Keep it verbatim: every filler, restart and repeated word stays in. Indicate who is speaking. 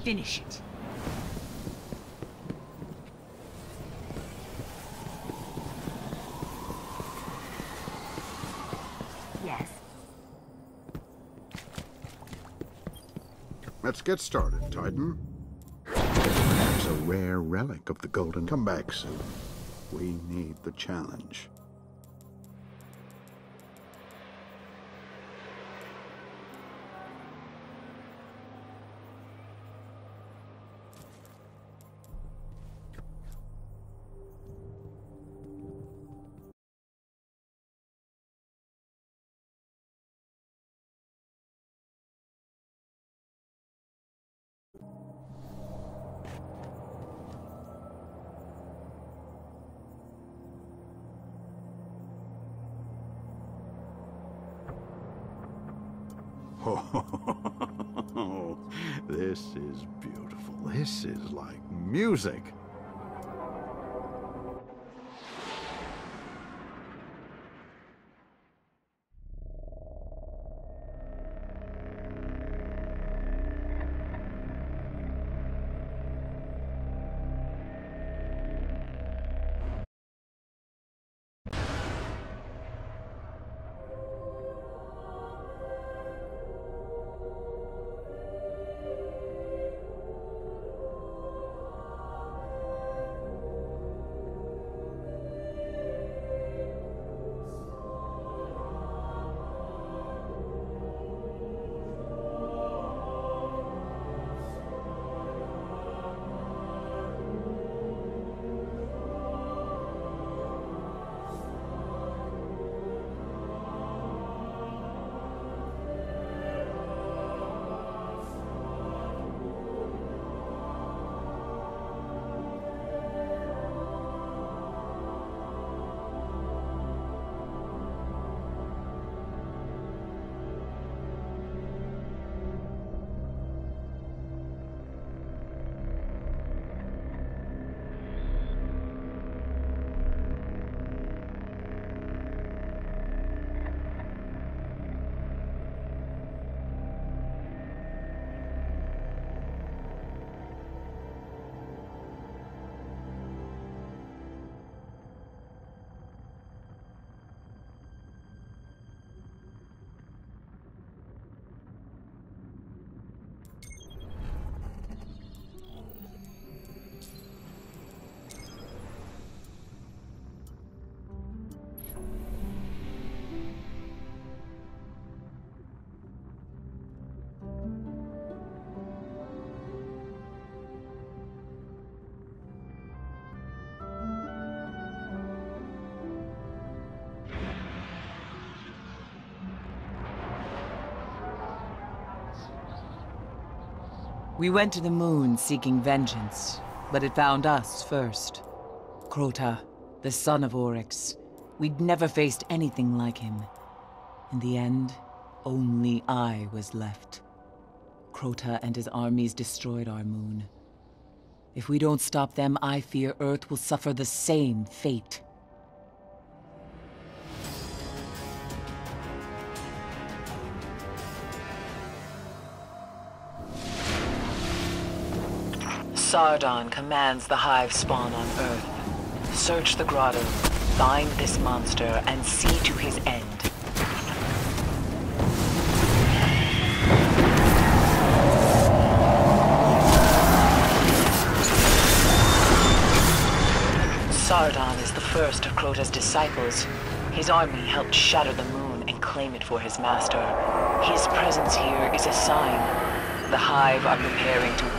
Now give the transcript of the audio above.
Speaker 1: finish it. Yes.
Speaker 2: Let's get started, Titan. There's a rare relic of the Golden. Come back soon. We need the challenge. Oh, this is beautiful. This is like music.
Speaker 1: We went to the moon seeking vengeance, but it found us first. Crota, the son of Oryx. We'd never faced anything like him. In the end, only I was left. Crota and his armies destroyed our moon. If we don't stop them, I fear Earth will suffer the same fate. Sardon commands the Hive spawn on Earth. Search the grotto, find this monster, and see to his end. Sardon is the first of Crota's disciples. His army helped shatter the moon and claim it for his master. His presence here is a sign. The Hive are preparing to